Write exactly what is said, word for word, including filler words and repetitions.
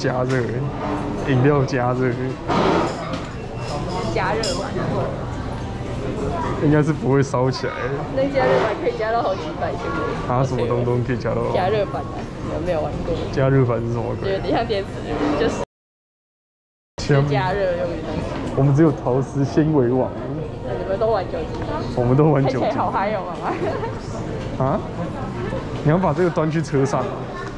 加热，饮料加热。 加热版， 应该是不会烧起来。 那加热版可以加到好几百千枚。 啊，什么东东可以加到？ 加热版的，有没有玩过？ 加热版是什么鬼？ 有点像电磁炉，就是加热用的东西。 我们只有陶瓷纤维网。 那你们都玩酒精？ 我们都玩酒精。 好嗨哦，妈妈！ 啊？你要把这个端去车上啊？